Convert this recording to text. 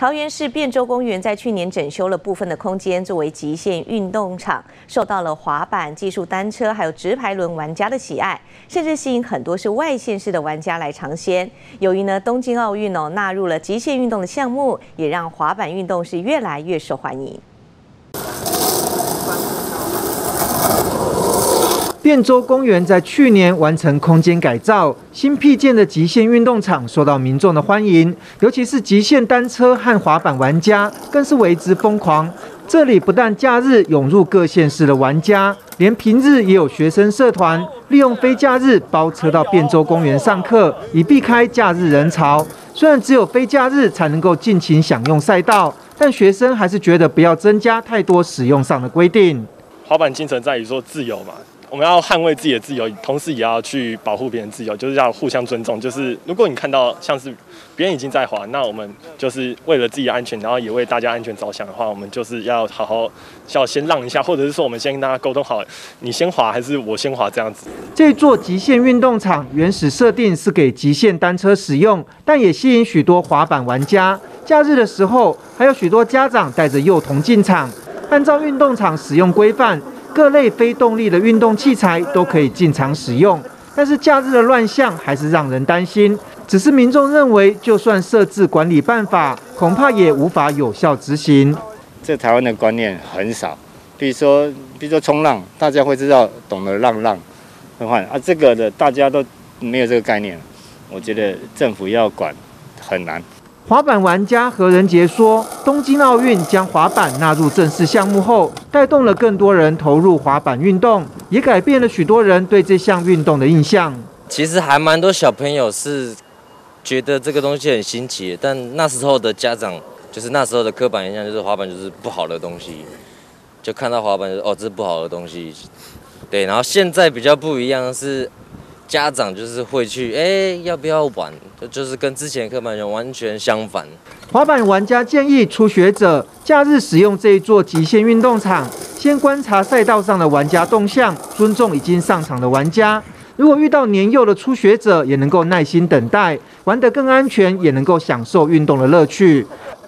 桃园市汴州公园在去年整修了部分的空间，作为极限运动场，受到了滑板、技术单车还有直排轮玩家的喜爱，甚至吸引很多是外县市的玩家来尝鲜。由于东京奥运纳入了极限运动的项目，也让滑板运动是越来越受欢迎。 汴州公园在去年完成空间改造，新辟建的极限运动场受到民众的欢迎，尤其是极限单车和滑板玩家更是为之疯狂。这里不但假日涌入各县市的玩家，连平日也有学生社团利用非假日包车到汴州公园上课，以避开假日人潮。虽然只有非假日才能够尽情享用赛道，但学生还是觉得不要增加太多使用上的规定。 滑板精神在于说自由嘛。 我们要捍卫自己的自由，同时也要去保护别人自由，就是要互相尊重。就是如果你看到像是别人已经在滑，那我们就是为了自己的安全，然后也为大家安全着想的话，我们就是要好好要先让一下，或者是说我们先跟大家沟通好，你先滑还是我先滑这样子。 这座极限运动场原始设定是给极限单车使用，但也吸引许多滑板玩家。假日的时候，还有许多家长带着幼童进场，按照运动场使用规范。 各类非动力的运动器材都可以进场使用，但是假日的乱象还是让人担心。只是民众认为，就算设置管理办法，恐怕也无法有效执行。 这台湾的观念很少，比如说冲浪，大家会知道懂得让换啊，这个的大家都没有这个概念。我觉得政府要管很难。 滑板玩家何仁杰说：“东京奥运将滑板纳入正式项目后，带动了更多人投入滑板运动，也改变了许多人对这项运动的印象。 其实还蛮多小朋友是觉得这个东西很新奇，但那时候的家长就是那时候的刻板印象，就是滑板就是不好的东西，就看到滑板就是哦这是不好的东西，对。然后现在比较不一样的是。” 家长就是会去，要不要玩？就是跟之前的刻板印象完全相反。 滑板玩家建议初学者假日使用这一座极限运动场，先观察赛道上的玩家动向，尊重已经上场的玩家。如果遇到年幼的初学者，也能够耐心等待，玩得更安全，也能够享受运动的乐趣。